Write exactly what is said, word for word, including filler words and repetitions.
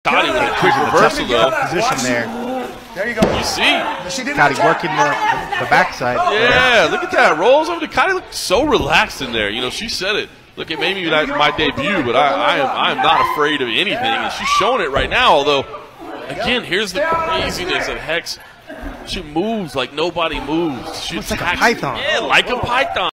Kadi with a quick reversal though. Position there. There you go. You see? Kadi working the, the backside. Yeah, look at that. Rolls over to Kadi. Looked so relaxed in there. You know, she said it. Look, it may be not my debut, but I, I am I am not afraid of anything, and she's showing it right now. Although, again, here's the craziness of Hex. She moves like nobody moves. She Looks like a attacks- python. Yeah, like a python.